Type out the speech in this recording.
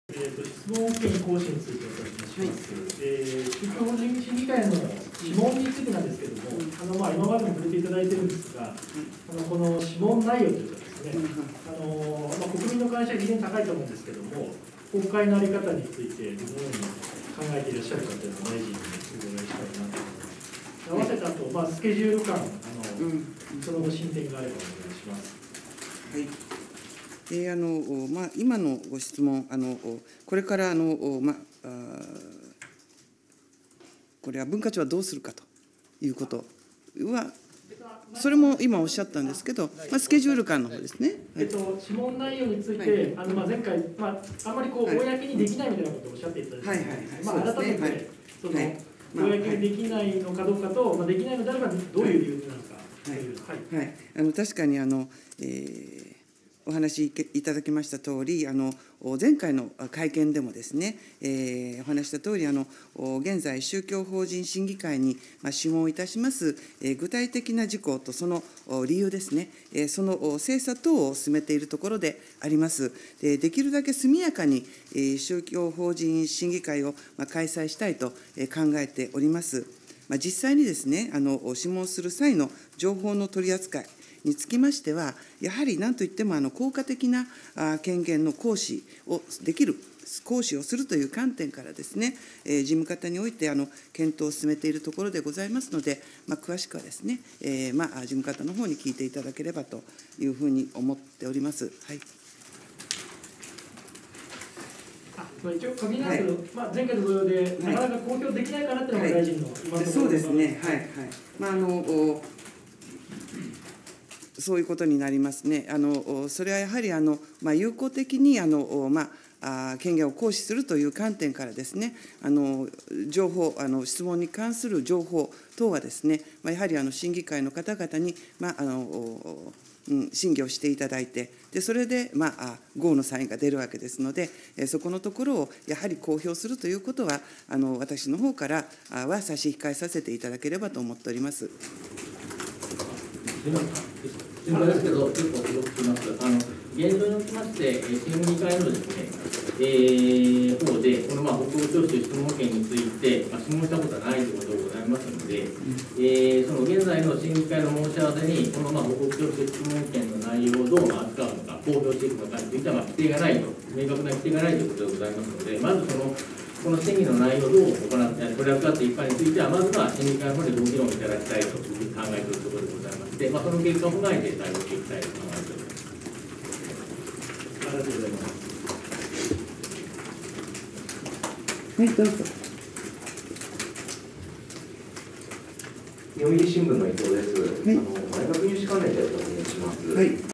質問権行使についてお尋ねします。宗教法人審議会の諮問についてなんですけれども、今までも触れていただいているんですが、この諮問内容というかですね、国民の関心は非常に高いと思うんですけれども、国会の在り方についてどのように考えていらっしゃるかというのを大臣にお伺いしたいなと思います。合わせた後、スケジュール感、その後進展があればお願いします。 はい。今のご質問、これからこれは文化庁はどうするかということは、それも今おっしゃったんですけど、スケジュール感の方ですね。 諮問内容について、前回、あんまり公にできないみたいなことをおっしゃっていただいて、改めて、公にできないのかどうかと、できないのであれば、どういう理由なのか。 確かにお話しいただきましたとおり、前回の会見でもですね、お話したとおり、現在、宗教法人審議会に諮問いたします、具体的な事項とその理由ですね、その精査等を進めているところであります。できるだけ速やかに宗教法人審議会を開催したいと考えております。実際にですね、諮問する際の情報の取り扱いにつきましては、やはり何といっても効果的な権限の行使をするという観点からですね、事務方において検討を進めているところでございますので、詳しくはですね、事務方の方に聞いていただければというふうに思っております。はい。 一応、限りなく、前回と同様で、なかなか公表できないかなというのが大臣の今のところそうですね、そういうことになりますね。それはやはり有効的に権限を行使するという観点からですね、情報、質問に関する情報等はですね、やはり審議会の方々に審議をしていただいて、それでゴーのサインが出るわけですので、そこのところをやはり公表するということは、私の方からは差し控えさせていただければと思っております。 心配ですけど、結構よく聞きます。現状におきまして、審議会のですね、方で、この北欧聴取質問権について、質問したことはないということでございますので、その現在の審議会の申し合わせに、この北欧聴取質問権の内容をどう扱うのか、公表していくのかについては、規定がないと、明確な規定がないということでございますので、まずこの審議の内容をどう行って取り扱っていくかについては、まずは審議会の方でご議論いただきたいというふうに考えているところでございまして、その結果を踏まえて対応していきたいと考えております。 ありがとうございます。 はい、どうぞ。 読売新聞の伊藤です。 はい、 大学入試関連でお尋ねします。 はい。